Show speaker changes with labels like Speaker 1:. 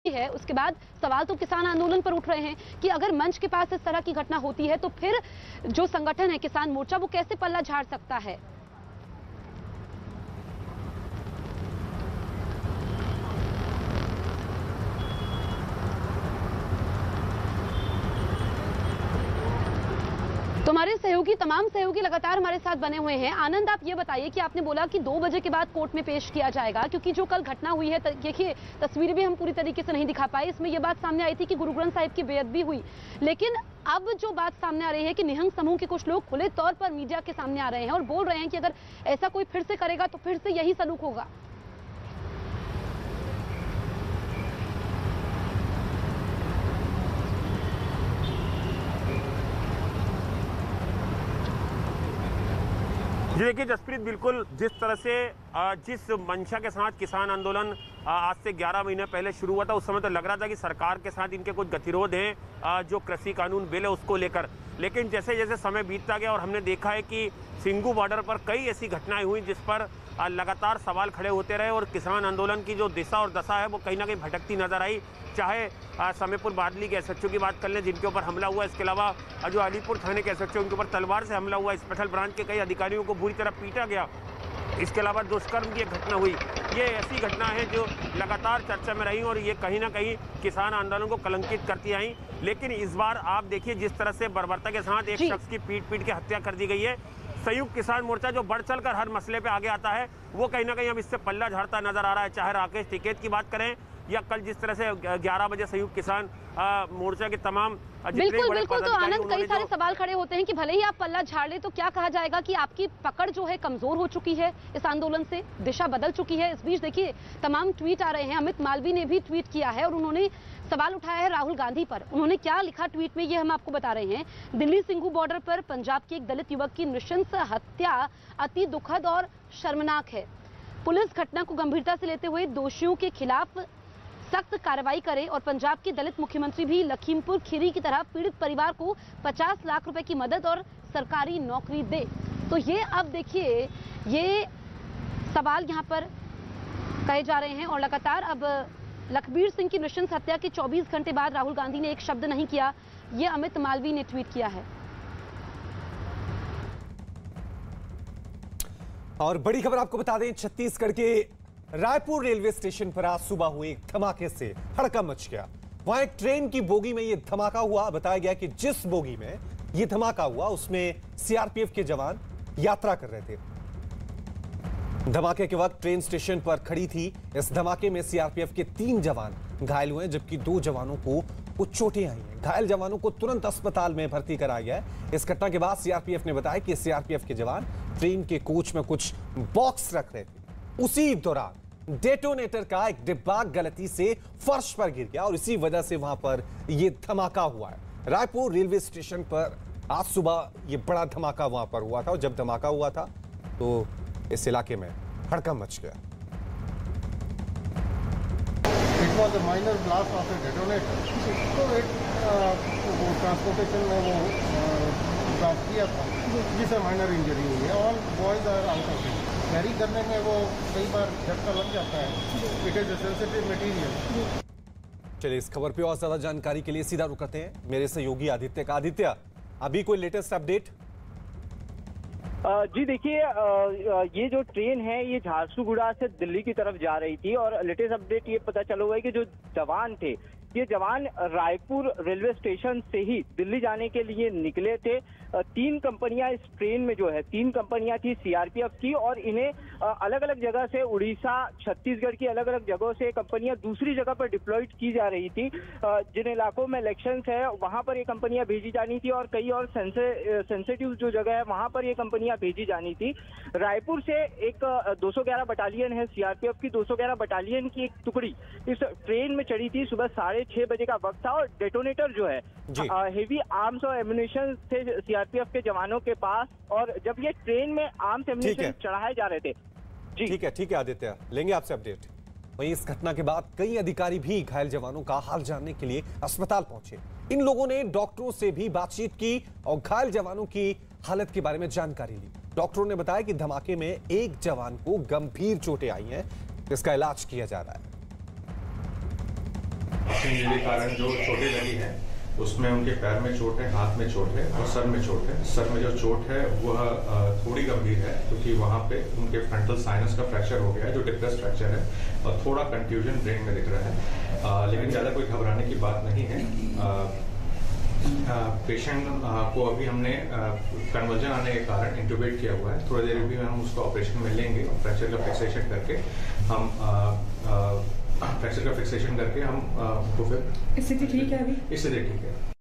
Speaker 1: हुई है उसके बाद सवाल तो किसान आंदोलन पर उठ रहे हैं कि अगर मंच के पास इस तरह की घटना होती है तो फिर जो संगठन है किसान मोर्चा वो कैसे पल्ला झाड़ सकता है। तो हमारे सहयोगी तमाम सहयोगी लगातार हमारे साथ बने हुए हैं। आनंद, आप ये बताइए कि आपने बोला कि 2 बजे के बाद कोर्ट में पेश किया जाएगा, क्योंकि जो कल घटना हुई है, देखिए तस्वीरें भी हम पूरी तरीके से नहीं दिखा पाए, इसमें यह बात सामने आई थी कि गुरु ग्रंथ साहिब की बेअदबी हुई, लेकिन अब जो बात सामने आ रही है कि निहंग समूह के कुछ लोग खुले तौर पर मीडिया के सामने आ रहे हैं और बोल रहे हैं कि अगर ऐसा कोई फिर से करेगा तो फिर से यही सलूक होगा।
Speaker 2: जी देखिए जसप्रीत, बिल्कुल जिस तरह से जिस मंशा के साथ किसान आंदोलन आज से 11 महीने पहले शुरू हुआ था, उस समय तो लग रहा था कि सरकार के साथ इनके कुछ गतिरोध हैं जो कृषि कानून बिल है उसको लेकर, लेकिन जैसे जैसे समय बीतता गया और हमने देखा है कि सिंघू बॉर्डर पर कई ऐसी घटनाएं हुई जिस पर लगातार सवाल खड़े होते रहे और किसान आंदोलन की जो दिशा और दशा है वो कहीं ना कहीं भटकती नजर आई। चाहे समयपुर बादली के एसएचओ की बात कर लें जिनके ऊपर हमला हुआ, इसके अलावा जो अलीपुर थाने के एसएचओ उनके ऊपर तलवार से हमला हुआ, स्पेशल ब्रांच के कई अधिकारियों को बुरी तरह पीटा गया, इसके अलावा दुष्कर्म की एक घटना हुई, ये ऐसी घटना है जो लगातार चर्चा में रही और ये कहीं ना कहीं किसान आंदोलन को कलंकित करती आई। लेकिन इस बार आप देखिए जिस तरह से बर्बरता के साथ एक शख्स की पीट के हत्या कर दी गई है। संयुक्त किसान मोर्चा जो बढ़ चढ़कर हर मसले पे आगे आता है वो कहीं ना कहीं अब इससे पल्ला झाड़ता नजर आ रहा है। चाहे राकेश टिकैत की बात करें या कल जिस तरह से 11 बजे संयुक्त किसान मोर्चा के तमाम
Speaker 1: बिल्कुल तो आनंद, कई सारे सवाल खड़े होते हैं कि भले ही आप पल्ला झाड़ ले तो क्या कहा जाएगा कि आपकी पकड़ जो है कमजोर हो चुकी है, इस आंदोलन से दिशा बदल चुकी है। इस बीच देखिए तमाम ट्वीट आ रहे हैं। अमित मालवीय ने भी ट्वीट किया है और उन्होंने सवाल उठाया है राहुल गांधी पर। उन्होंने क्या लिखा ट्वीट में, ये हम आपको बता रहे हैं। दिल्ली सिंघू बॉर्डर पर पंजाब के एक दलित युवक की नृशंस हत्या अति दुखद और शर्मनाक है। पुलिस घटना को गंभीरता से लेते हुए दोषियों के खिलाफ सख्त कार्रवाई करे और पंजाब के दलित मुख्यमंत्री भी लखीमपुर खीरी की तरह पीड़ित परिवार को 50 लाख रुपए की मदद और सरकारी नौकरी दे। तो ये अब देखिए ये सवाल यहाँ पर कहे जा रहे हैं और लगातार अब लखबीर सिंह की नृशंस हत्या के 24 घंटे बाद राहुल गांधी ने एक शब्द नहीं किया, ये अमित मालवीय ने ट्वीट किया है।
Speaker 3: और बड़ी खबर आपको बता दें, छत्तीसगढ़ के रायपुर रेलवे स्टेशन पर आज सुबह हुए एक धमाके से हड़कंप मच गया। वहां एक ट्रेन की बोगी में यह धमाका हुआ। बताया गया कि जिस बोगी में यह धमाका हुआ उसमें सीआरपीएफ के जवान यात्रा कर रहे थे। धमाके के वक्त ट्रेन स्टेशन पर खड़ी थी। इस धमाके में सीआरपीएफ के 3 जवान घायल हुए जबकि 2 जवानों को कुछ चोटें आई हैं। घायल जवानों को तुरंत अस्पताल में भर्ती कराया गया है। इस घटना के बाद सीआरपीएफ ने बताया कि सीआरपीएफ के जवान ट्रेन के कोच में कुछ बॉक्स रख रहे थे। उसी दौरान डेटोनेटर का एक डिब्बा गलती से फर्श पर गिर गया और इसी वजह से वहां पर यह धमाका हुआ है। रायपुर रेलवे स्टेशन पर आज सुबह यह बड़ा धमाका वहां पर हुआ था और जब धमाका हुआ था तो इस इलाके में हड़कंप मच गया।
Speaker 4: It was a minor blast of a detonator. तो एक ट्रांसपोर्टेशन में वो ड्रॉप किया था जिसे माइनर इंजरी हुई है। All boys are out of it. Carry करने में वो कई बार झटका लग जाता है। It is a sensitive material.
Speaker 3: चलिए इस खबर पे और ज्यादा जानकारी के लिए सीधा रुक करते हैं मेरे सहयोगी आदित्य का। आदित्य, अभी कोई लेटेस्ट अपडेट?
Speaker 5: जी देखिए, ये जो ट्रेन है ये झारसुगुड़ा से दिल्ली की तरफ जा रही थी और लेटेस्ट अपडेट ये पता चला हुआ है कि जो जवान थे ये जवान रायपुर रेलवे स्टेशन से ही दिल्ली जाने के लिए निकले थे। 3 कंपनियां इस ट्रेन में जो है 3 कंपनियां थी सीआरपीएफ की और इन्हें अलग अलग जगह से उड़ीसा, छत्तीसगढ़ की अलग अलग जगहों से कंपनियां दूसरी जगह पर डिप्लॉयड की जा रही थी। जिन इलाकों में इलेक्शंस है वहां पर ये कंपनियां भेजी जानी थी और कई और सेंसिटिव जो जगह है वहां पर ये कंपनियां भेजी जानी थी। रायपुर से एक 211 बटालियन है सीआरपीएफ की, 211 बटालियन की एक टुकड़ी इस ट्रेन में चढ़ी थी। सुबह 6:30 बजे का वक्त था और डेटोनेटर जो है हेवी आर्म्स और एम्युनिशन थे सीआरपीएफ के जवानों के पास और जब ये ट्रेन में आर्म्स एम्युनिशन चढ़ाए जा रहे थे। जी
Speaker 3: ठीक है आदित्य, लेंगे आपसे अपडेट। वहीं इस घटना के बाद कई अधिकारी भी घायल जवानों का हाल जानने के लिए अस्पताल पहुंचे। इन लोगों ने डॉक्टरों से भी बातचीत की और घायल जवानों की हालत के बारे में जानकारी ली। डॉक्टरों ने बताया कि धमाके में एक जवान को गंभीर चोटें आई हैं, जिसका इलाज किया जा रहा है।
Speaker 6: एक्शन इंजरी के कारण जो चोटें लगी हैं उसमें उनके पैर में चोट है, हाथ में चोट है और सर में चोट है। सर में जो चोट है वह थोड़ी गंभीर है क्योंकि वहाँ पे उनके फ्रंटल साइनस का फ्रैक्चर हो गया है जो डिप्रेस फ्रैक्चर है और थोड़ा कंफ्यूजन ब्रेन में दिख रहा है, लेकिन ज़्यादा कोई घबराने की बात नहीं है। पेशेंट को अभी हमने कन्वर्जन आने के कारण इंट्यूबेट किया हुआ है। थोड़ी देर भी हम उसको ऑपरेशन में लेंगे और फ्रैक्चर का फिक्सेशन करके हम फ्रैक्चर का फिक्सेशन करके हम उसको फिर
Speaker 7: स्थिति ठीक है अभी?
Speaker 6: स्थिति ठीक है।